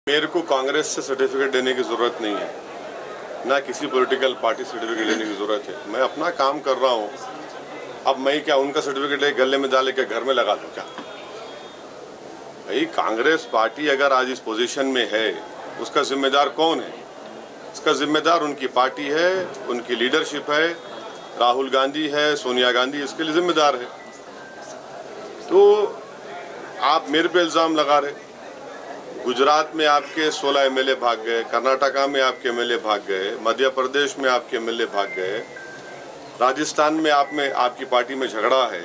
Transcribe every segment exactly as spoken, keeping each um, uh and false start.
मेरे को कांग्रेस से सर्टिफिकेट देने की ज़रूरत नहीं है, ना किसी पॉलिटिकल पार्टी सर्टिफिकेट देने की ज़रूरत है। मैं अपना काम कर रहा हूँ। अब मैं क्या उनका सर्टिफिकेट ले गले में डाल के घर में लगा दूँ क्या? भाई कांग्रेस पार्टी अगर आज इस पोजीशन में है, उसका जिम्मेदार कौन है? इसका जिम्मेदार उनकी पार्टी है, उनकी लीडरशिप है, राहुल गांधी है, सोनिया गांधी इसके लिए जिम्मेदार है। तो आप मेरे पे इल्ज़ाम लगा रहे। गुजरात में आपके सोलह एमएलए भाग गए, कर्नाटका में आपके एमएलए भाग गए, मध्य प्रदेश में आपके एमएलए भाग गए, राजस्थान में आप में आपकी पार्टी में झगड़ा है,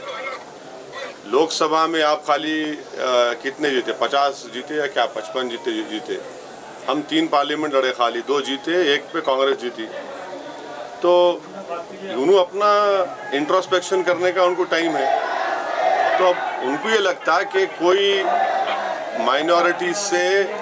लोकसभा में आप खाली आ, कितने जीते? पचास जीते या क्या पचपन जीते जीते हम तीन पार्लियामेंट लड़े, खाली दो जीते, एक पे कांग्रेस जीती। तो उन्होंने अपना इंट्रोस्पेक्शन करने का उनको टाइम है। तो अब उनको ये लगता है कि कोई माइनॉरिटी से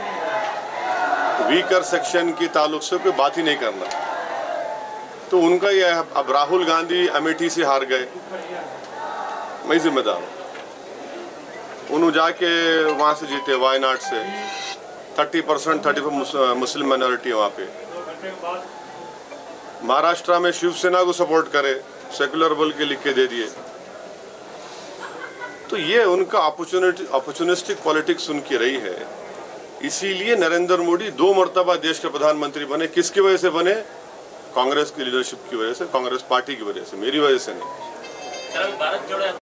वीकर सेक्शन की ताल्लुक से कोई बात ही नहीं करना। तो उनका यह, अब राहुल गांधी अमेठी से हार गए, मैं जिम्मेदार हूँ। उन्होंने जाके वहाँ से जीते, वायनाड से thirty percent thirty four Muslim minority है वहाँ पे। महाराष्ट्र में शिवसेना को सपोर्ट करे, सेकुलर बोल के लिख के दे दिए। तो ये उनका अपॉर्चुनिटी अपॉर्चुनिस्टिक पॉलिटिक्स उनकी रही है। इसीलिए नरेंद्र मोदी दो मर्तबा देश के प्रधानमंत्री बने। किसकी वजह से बने? कांग्रेस की लीडरशिप की वजह से, कांग्रेस पार्टी की वजह से, मेरी वजह से नहीं।